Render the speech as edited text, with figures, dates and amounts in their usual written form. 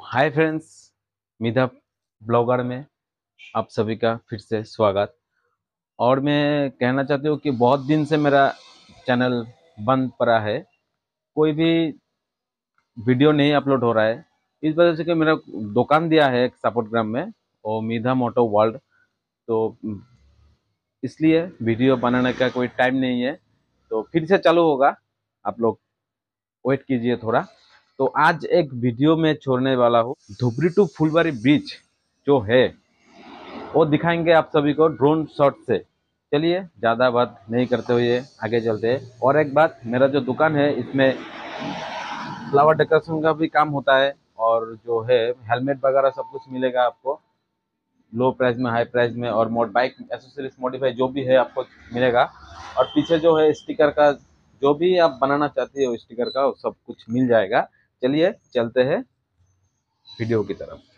Hi friends, Midha blogger में आप सभी का फिर से स्वागत। और मैं कहना चाहती हूँ कि बहुत दिन से मेरा चैनल बंद पड़ा है, कोई भी वीडियो नहीं अपलोड हो रहा है। इस वजह से कि मेरा दुकान दिया है एक सपोर्ट ग्राम में, और मिधा मोटो वर्ल्ड। तो इसलिए वीडियो बनाने का कोई टाइम नहीं है, तो फिर से चालू होगा। आप लोग वेट कीजिए थोड़ा। तो आज एक वीडियो में छोड़ने वाला हूँ, धुबरी टू फुलबारी ब्रिज जो है वो दिखाएंगे आप सभी को ड्रोन शॉट से। चलिए ज़्यादा बात नहीं करते हुए आगे चलते हैं। और एक बात, मेरा जो दुकान है इसमें फ्लावर डेकोरेशन का भी काम होता है, और जो है हेलमेट वगैरह सब कुछ मिलेगा आपको, लो प्राइस में हाई प्राइस में। और बाइक एसेसरीज मॉडिफाई जो भी है आपको मिलेगा। और पीछे जो है स्टिकर का, जो भी आप बनाना चाहते हो स्टिकर का, वो सब कुछ मिल जाएगा। चलिए चलते हैं वीडियो की तरफ।